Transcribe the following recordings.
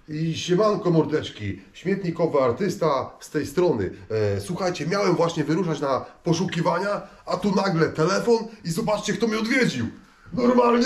I siemanko mordeczki, śmietnikowy artysta z tej strony. Słuchajcie, miałem właśnie wyruszać na poszukiwania, a tu nagle telefon i zobaczcie, kto mnie odwiedził. Normalnie?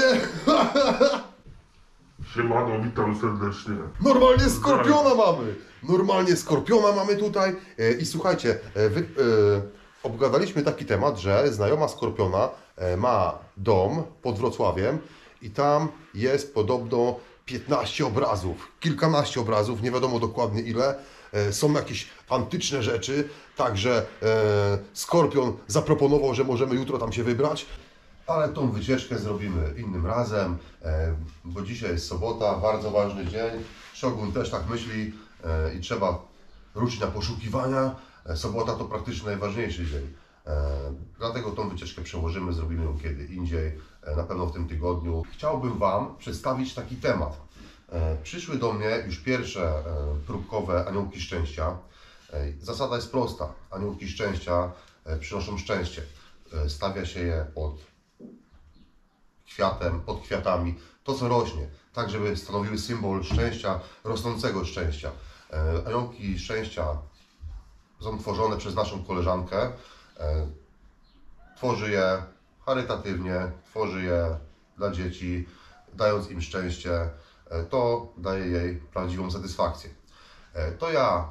Siemano, witam serdecznie. Normalnie skorpiona mamy. Normalnie skorpiona mamy tutaj. I słuchajcie, obgadaliśmy taki temat, że znajoma skorpiona ma dom pod Wrocławiem i tam jest podobno 15 obrazów, kilkanaście obrazów, nie wiadomo dokładnie ile. Są jakieś antyczne rzeczy, także Skorpion zaproponował, że możemy jutro tam się wybrać. Ale tą wycieczkę zrobimy innym razem, bo dzisiaj jest sobota, bardzo ważny dzień. Shogun też tak myśli i trzeba ruszyć na poszukiwania. Sobota to praktycznie najważniejszy dzień. Dlatego tą wycieczkę przełożymy, zrobimy ją kiedy indziej, na pewno w tym tygodniu. Chciałbym Wam przedstawić taki temat. Przyszły do mnie już pierwsze próbkowe aniołki szczęścia. Zasada jest prosta. Aniołki szczęścia przynoszą szczęście. Stawia się je pod kwiatem, pod kwiatami, to co rośnie, tak żeby stanowiły symbol szczęścia, rosnącego szczęścia. Aniołki szczęścia są tworzone przez naszą koleżankę. Tworzy je charytatywnie, tworzy je dla dzieci, dając im szczęście. To daje jej prawdziwą satysfakcję. To ja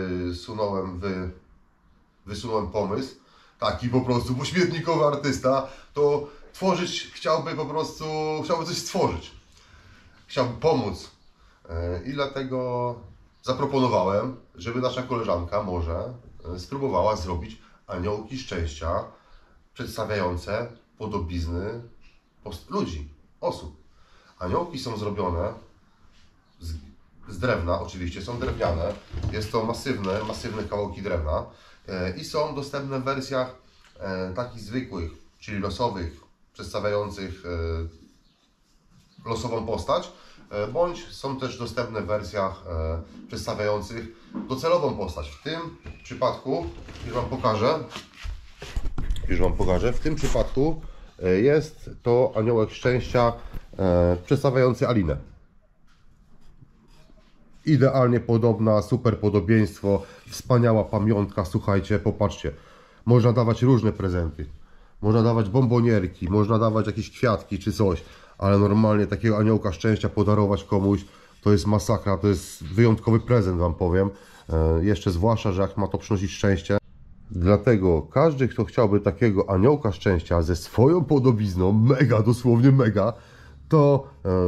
wysunąłem pomysł, taki po prostu, bo śmietnikowy artysta to tworzyć chciałby coś stworzyć. Chciałby pomóc i dlatego zaproponowałem, żeby nasza koleżanka może spróbowała zrobić aniołki szczęścia przedstawiające podobizny ludzi, osób. Aniołki są zrobione z drewna, oczywiście są drewniane, jest to masywne kawałki drewna i są dostępne w wersjach takich zwykłych, czyli losowych, przedstawiających losową postać, bądź są też dostępne w wersjach przedstawiających docelową postać. W tym przypadku, już Wam pokażę, w tym przypadku jest to aniołek szczęścia przedstawiający Alinę. Idealnie podobna, super podobieństwo, wspaniała pamiątka, słuchajcie, popatrzcie. Można dawać różne prezenty, można dawać bombonierki, można dawać jakieś kwiatki czy coś, ale normalnie takiego aniołka szczęścia podarować komuś, to jest masakra, to jest wyjątkowy prezent, Wam powiem. Jeszcze zwłaszcza, że jak ma to przynosić szczęście. Dlatego każdy, kto chciałby takiego aniołka szczęścia ze swoją podobizną, mega, dosłownie mega, to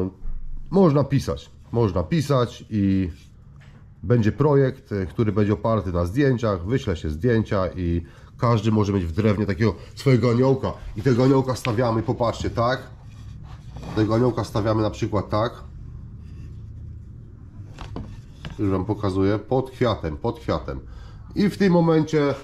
można pisać i będzie projekt, który będzie oparty na zdjęciach, wyśle się zdjęcia i każdy może mieć w drewnie takiego swojego aniołka i tego aniołka stawiamy, popatrzcie, tak? Tego aniołka stawiamy na przykład tak, już Wam pokazuję, pod kwiatem i w tym momencie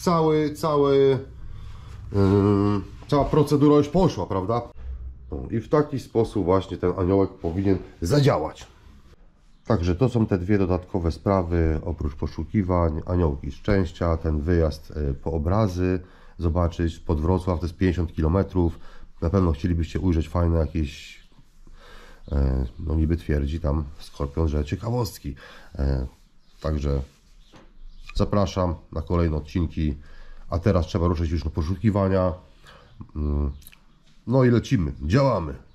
cała procedura już poszła, prawda? I w taki sposób właśnie ten aniołek powinien zadziałać. Także to są te dwie dodatkowe sprawy, oprócz poszukiwań, aniołki szczęścia, ten wyjazd po obrazy, zobaczyć pod Wrocław, to jest 50 km. Na pewno chcielibyście ujrzeć fajne jakieś, no niby twierdzi tam Skorpion, że ciekawostki. Także zapraszam na kolejne odcinki, a teraz trzeba ruszyć już na poszukiwania. No i lecimy, działamy.